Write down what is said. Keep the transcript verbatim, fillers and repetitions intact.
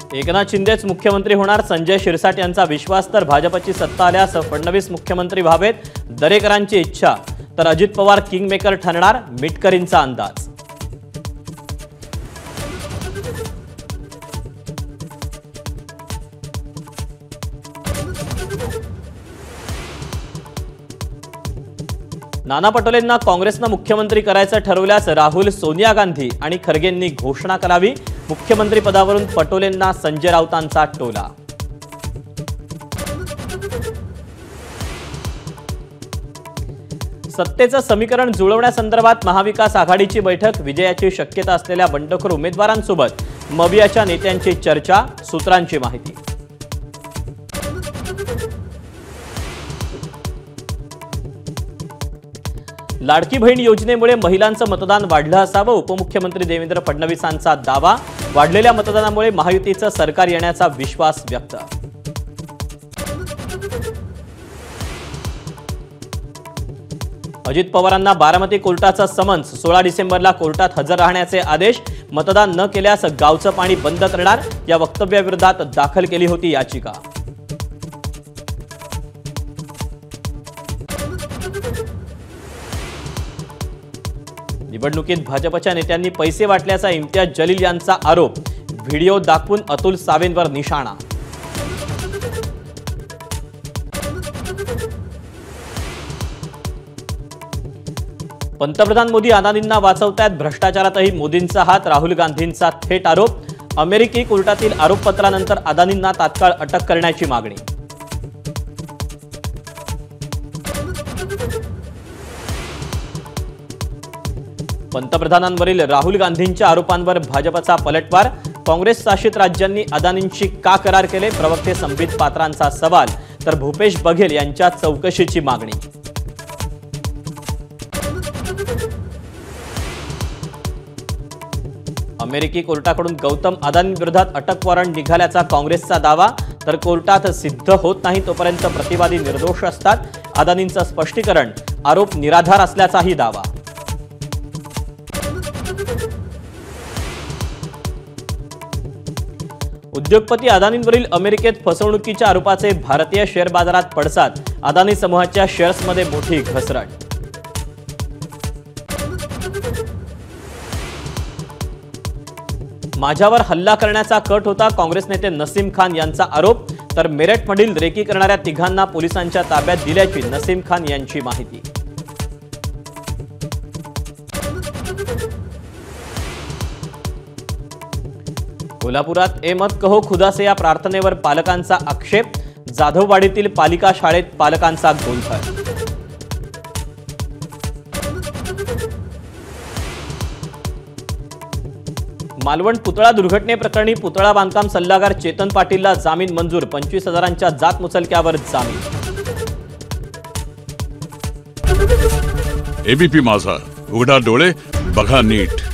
एकनाथ शिंदेच मुख्यमंत्री होणार, संजय शिरसाट यांचा विश्वास, तर भाजपची सत्ता आल्यास फडणवीस मुख्यमंत्री व्हावेत दरेकरांची इच्छा, तर अजित पवार किंगमेकर ठरणार मिटकरींचा अंदाज। नाना पटोलेंना काँग्रेसनं मुख्यमंत्री करायचं ठरवल्यास राहुल, सोनिया गांधी आणि खरगेंनी घोषणा करावी, मुख्यमंत्री पदावरून पटोलेंना संजय राऊतांचा टोला। सत्तेचं समीकरण जुळवण्यासंदर्भात महाविकास आघाडीची बैठक, विजयाची शक्यता असलेल्या बंडखोर उमेदवारांसोबत मवियाच्या नेत्यांची चर्चा, सूत्रांची माहिती। लाडकी बहीण योजनेमुळे महिलांचं मतदान वाढलं असावं, उपमुख्यमंत्री देवेंद्र फडणवीसांचा दावा, वाढलेल्या मतदानामुळे महायुतीचं सरकार येण्याचा विश्वास व्यक्त। अजित पवारांना बारामती कोर्टाचा समन्स, सोळा डिसेंबरला कोर्टात हजर राहण्याचे आदेश, मतदान न केल्यास गावचं पाणी बंद करणार, या वक्तव्याविरोधात दाखल केली होती याचिका। निवडणुकीत भाजपच्या नेत्यांनी पैसे वाटल्याचा इम्तियाज जलील यांचा आरोप, व्हिडिओ दाखवून अतुल सावेंवर निशाणा। पंतप्रधान मोदी अदानींना वाचवतायत, भ्रष्टाचारातही मोदींचा हात, राहुल गांधींचा थेट आरोप, अमेरिकी कोर्टातील आरोपपत्रानंतर अदानींना तात्काळ अटक करण्याची मागणी। पंतप्रधानांवरील राहुल गांधींच्या आरोपांवर भाजपचा पलटवार, काँग्रेस शासित राज्यांनी अदानींशी का करार केले, प्रवक्ते संबित पात्रांचा सवाल, तर भूपेश बघेल यांच्या चौकशीची मागणी। अमेरिकी कोर्टाकडून गौतम अदानींविरोधात अटक वॉरंट निघाल्याचा काँग्रेसचा दावा, तर कोर्टात सिद्ध होत नाही तोपर्यंत प्रतिवादी निर्दोष असतात, अदानींचं स्पष्टीकरण, आरोप निराधार असल्याचाही दावा। उद्योगपती अदानींवरील अमेरिकेत फसवणुकीच्या आरोपाचे भारतीय शेअर बाजारात पडसाद, अदानी समूहाच्या शेअर्समध्ये मोठी घसरण। माझ्यावर हल्ला करण्याचा कट होता, काँग्रेस नेते नसीम खान यांचा आरोप, तर मेरठमधील रेकी करणाऱ्या तिघांना पोलिसांच्या ताब्यात दिल्याची नसीम खान यांची माहिती। कोल्हापुरात ए मत कहो खुदा से या प्रार्थनेवर पालकांचा आक्षेप, जाधववाडीतील पालिका शाळेत पालकांचा गोंधळ। मालवण पुतळा दुर्घटनेप्रकरणी पुतळा बांधकाम सल्लागार चेतन पाटीलला जामीन मंजूर, पंचवीस हजारांच्या जात मुचलक्यावर जामीन। एबीपी माझा, उघडा डोळे बघा नीट।